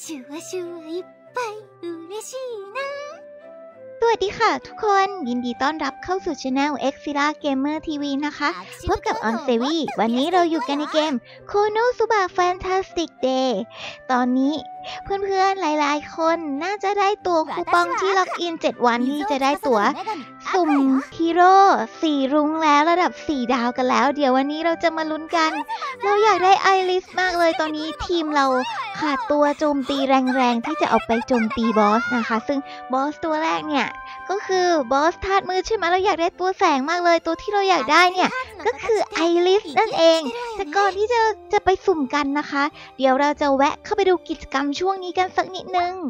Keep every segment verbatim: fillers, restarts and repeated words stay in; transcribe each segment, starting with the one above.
シュワシュワいっぱい嬉しいなสวัสดีค่ะทุกคนยินดีต้อนรับเข้าสู่ช anel Exila Gamer ที วี นะคะพบกับออนเซวีวันนี้เราอยู่กันในเกม Konosuba Fantastic Day ตอนนี้เพื่อนๆหลายๆคนน่าจะได้ตัวคูปองที่ล็อกอินเจ็ดวันที่จะได้ตั๋วสุ่มฮีโร่สี่รุ้งแล้วระดับสี่ดาวกันแล้วเดี๋ยววันนี้เราจะมาลุ้นกันเราอยากได้ไอริสมากเลยตอนนี้ทีมเราขาดตัวโจมตีแรงๆที่จะเอาไปโจมตีบอสนะคะซึ่งบอสตัวแรกเนี่ยก็คือบอสธาตุมืดใช่ไหมเราอยากได้ตัวแสงมากเลยตัวที่เราอยากได้เนี่ยก็คือไอริสนั่นเองแต่ก่อนที่จะจะไปสุ่มกันนะคะเดี๋ยวเราจะแวะเข้าไปดูกิจกรรมช่วงนี้กันสักนิดนึง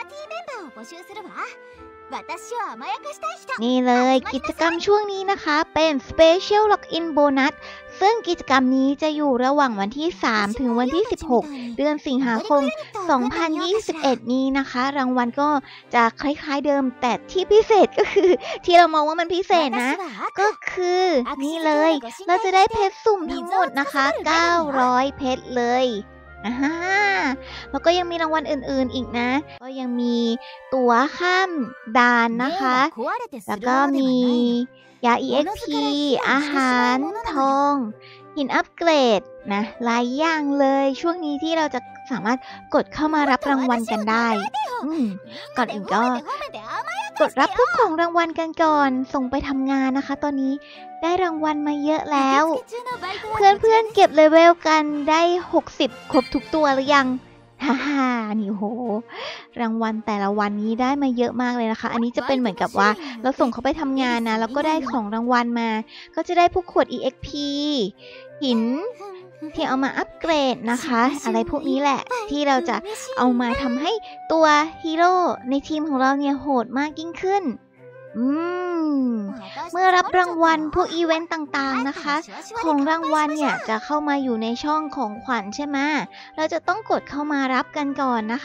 นี่เลยกิจกรรมช่วงนี้นะคะเป็น Special Login Bonus ซึ่งกิจกรรมนี้จะอยู่ระหว่างวันที่สามถึงวันที่สิบหกเดือนสิงหาคมสองพันยี่สิบเอ็ดนี้นะคะรางวัลก็จะคล้ายๆเดิมแต่ที่พิเศษก็คือที่เรามองว่ามันพิเศษนะก็คือนี่เลยเราจะได้เพชรสุ่มทั้งหมดนะคะเก้าร้อยเพชรเลยอ่าแล้วก็ยังมีรางวัลอื่นๆอีกนะก็ยังมีตั๋วข้ามด่านนะคะแล้วก็มียา อี เอ็กซ์ พี อาหารทองหินอัปเกรดนะหลายอย่างเลยช่วงนี้ที่เราจะสามารถกดเข้ามารับรางวัลกันได้อืมก่อนอื่นก็กดรับพวกของรางวัลกันก่อนส่งไปทำงานนะคะตอนนี้ได้รางวัลมาเยอะแล้วเพื่อนๆเก็บเลเวลกันได้หกสิบครบทุกตัวหรือยังฮ่าฮ่านี่โหรางวัลแต่ละวันนี้ได้มาเยอะมากเลยนะคะอันนี้จะเป็นเหมือนกับว่าเราส่งเขาไปทำงานนะแล้วก็ได้ของรางวัลมาก็จะได้พวกขวด อี เอ็กซ์ พี หินที่เอามาอัปเกรดนะคะอะไรพวกนี้แหละที่เราจะเอามาทำให้ตัวฮีโร่ในทีมของเราเนี่ยโหดมากยิ่งขึ้นอืมเมื่อรับรางวัลพวกอีเวนต์ต่างๆนะคะของรางวัลเนี่ยจะเข้ามาอยู่ในช่องของขวัญใช่ไหมเราจะต้องกดเข้ามารับกันก่อนนะคะ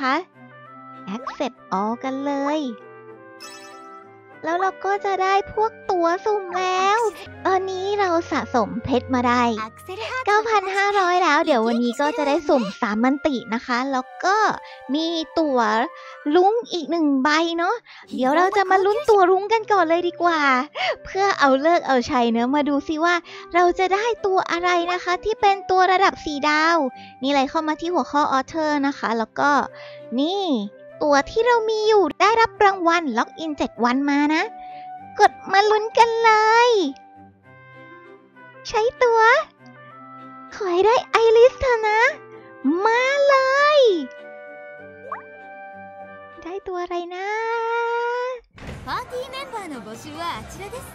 Accept All กันเลยแล้วเราก็จะได้พวกตั๋วสุ่มแล้วตอนนี้เราสะสมเพชรมาได้ เก้าพันห้าร้อย แล้วเดี๋ยววันนี้ก็จะได้สุ่มสามมันตินะคะแล้วก็มีตั๋วลุ้งอีกหนึ่งใบเนาะเดี๋ยวเราจะมาลุ้นตั๋วลุ้งกันก่อนเลยดีกว่าเพื่อเอาเลิกเอาชัยเนอะมาดูซิว่าเราจะได้ตัวอะไรนะคะที่เป็นตัวระดับสี่ดาวนี่เลยเข้ามาที่หัวข้อออเทอร์นะคะแล้วก็นี่ตัวที่เรามีอยู่ได้รับรางวัลล็อกอินเจ็ดวันมานะกดมาลุ้นกันเลยใช้ตัวขอให้ได้ไอริสเถอะนะมาเลยได้ตัวอะไรนะパーティーメンバーの募集はあちらです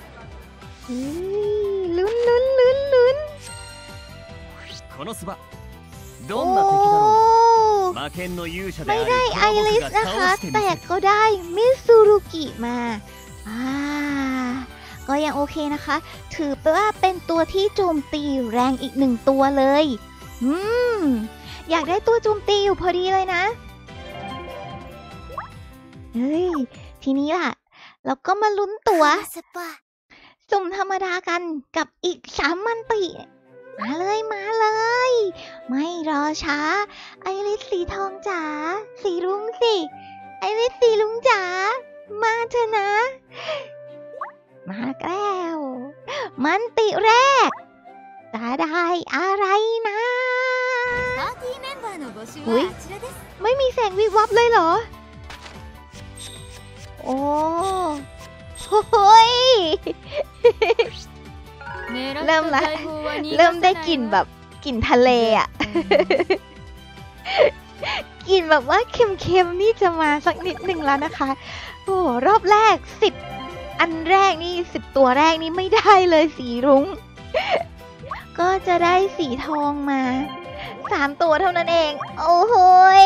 ลุ้นลุ้นลุ้นลุ้นこのスバどんな敵だろうไม่ได้ไอริสนะคะแต่ก็ได้มิซูรุกิมาอ่าก็ยังโอเคนะคะถือว่าเป็นตัวที่โจมตีแรงอีกหนึ่งตัวเลยอืมอยากได้ตัวโจมตีอยู่พอดีเลยนะเฮ้ยทีนี้ล่ะเราก็มาลุ้นตัวสุ่มธรรมดากันกับอีกสามมันติมาเลยมาเลยไม่รอช้าไอริสสีทองจ๋าสีรุ้งสิไอริสสีรุ้งจ๋ามาเถอะนะมาแล้วมันติแรกจะได้อะไรนะอุ๊ยไม่มีแสงวิบวับเลยเหรอโอ้โหเริ่มละเริ่มได้กลิ่นแบบกลิ่นทะเลอ่ะกลิ่นแบบว่าเค็มๆนี่จะมาสักนิดหนึ่งแล้วนะคะโอ้รอบแรกสิบอันแรกนี่สิบตัวแรกนี่ไม่ได้เลยสีรุ้งก็จะได้สีทองมาสามตัวเท่านั้นเองโอ้โห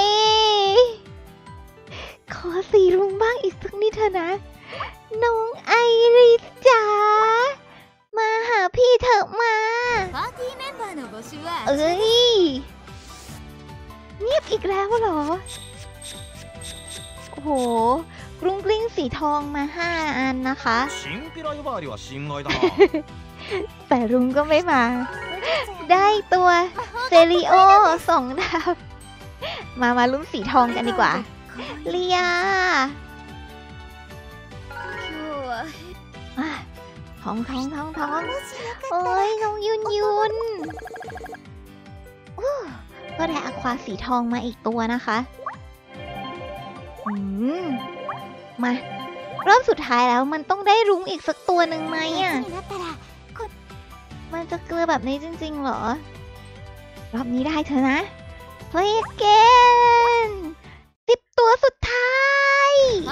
ขอสีรุ้งบ้างอีกสักนิดเถอะนะน้องไอริสจ๋ามาหาพี่เถอะมาเอ้ยเงียบอีกแล้วเหรอโอ้โหกรุ้งกลิ้งสีทองมาห้าอันนะคะแต่รุ้งก็ไม่มาได้ตัวเซริโอสองดาวมามาลุ้นสีทองกันดีกว่าเลียทองทองทองทองโอ้ยน้องยุนยุนก็ได้อควาสีทองมาอีกตัวนะคะอืมมารอบสุดท้ายแล้วมันต้องได้รุ้งอีกสักตัวหนึ่งไหมอ่ะมันจะเกลือแบบนี้จริงๆเหรอรอบนี้ได้เถอะนะ Play again สิบตัวสุดท้าย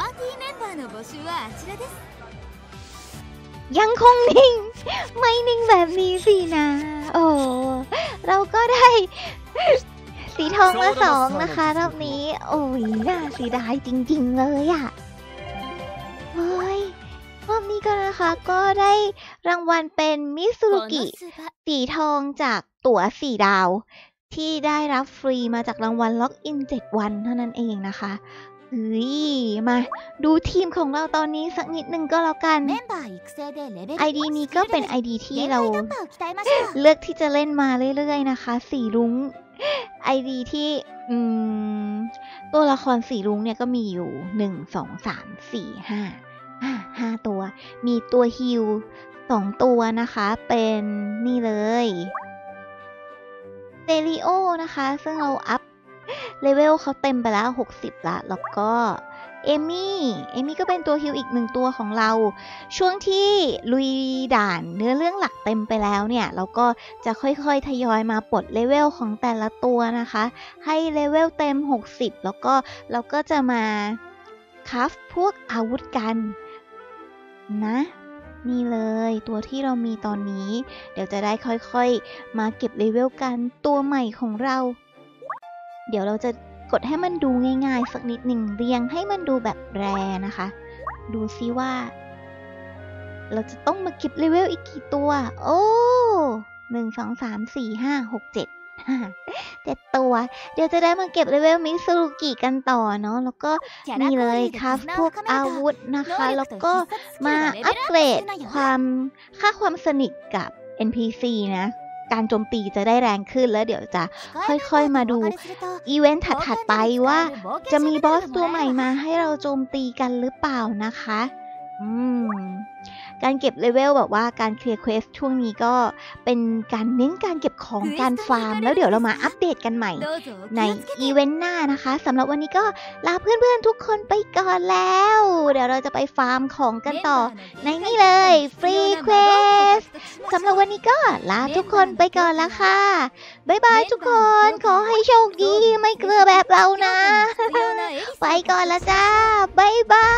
ยังคงนิ่งไม่นิ่งแบบนี้สินะโอ้เราก็ได้สีทองมาสองนะคะรอบนี้โอ้ยน่าเสียดายจริงๆเลยอะเฮ้ยรอบนี้ก็นะคะก็ได้รางวัลเป็นมิซูรุกิสีทองจากตั๋วสี่ดาวที่ได้รับฟรีมาจากรางวัลล็อกอินเจ็ดวันเท่านั้นเองนะคะเฮ้ยมาดูทีมของเราตอนนี้สักนิดนึงก็แล้วกัน ไอ ดี นี้ก็เป็น ไอ ดี ที่เราเลือกที่จะเล่นมาเรื่อยๆนะคะสีรุ้ง ไอ ดี ที่อืมตัวละครสีรุ้งเนี่ยก็มีอยู่หนึ่ง สอง สาม สี่ ห้า ห้า ห้าตัวมีตัวฮิลสองตัวนะคะเป็นนี่เลยเซริโอนะคะซึ่งเราอัพเลเวลเขาเต็มไปแล้วหกสิบละแล้วก็เอมี่เอมี่ก็เป็นตัวฮิลอีกหนึ่งตัวของเราช่วงที่ลุยด่านเนื้อเรื่องหลักเต็มไปแล้วเนี่ยเราก็จะค่อยๆทยอยมาปลดเลเวลของแต่ละตัวนะคะให้เลเวลเต็มหกสิบแล้วก็เราก็จะมาคราฟพวกอาวุธกันนะนี่เลยตัวที่เรามีตอนนี้เดี๋ยวจะได้ค่อยๆมาเก็บเลเวลกันตัวใหม่ของเราเดี๋ยวเราจะกดให้มันดูง่ายๆสักนิดหนึ่งเรียงให้มันดูแบบแรนะคะดูซิว่าเราจะต้องมาเก็บเลเวลอีกกี่ตัวโอ้หนึ่ง สอง สาม สี่ ห้า หก เจ็ดเจ็ดตัวเดี๋ยวจะได้มาเก็บเลเวลมิซูรุกิกันต่อเนาะแล้วก็นี่เลยครับพวกอาวุธนะคะแล้วก็มาอัปเกรดความค่าความสนิทกับ เอ็น พี ซี นะการโจมตีจะได้แรงขึ้นแล้วเดี๋ยวจะค่อยๆมาดูอีเวนต์ถัดๆไปว่าจะมีบอสตัวใหม่มาให้เราโจมตีกันหรือเปล่านะคะอืมการเก็บเลเวลแบบว่าการเคลียร์เควสช่วงนี้ก็เป็นการเน้นการเก็บของการฟาร์มแล้วเดี๋ยวเรามาอัปเดตกันใหม่ในอีเวนต์หน้านะคะสำหรับวันนี้ก็ลาเพื่อนๆทุกคนไปก่อนแล้วเดี๋ยวเราจะไปฟาร์มของกันต่อในนี่เลยฟรีเควสสำหรับวันนี้ก็ลาทุกคนไปก่อนแล้วค่ะบ๊ายบายทุกคนขอให้โชคดีไม่เกลือแบบเรานะไปก่อนละจ้าบ๊ายบาย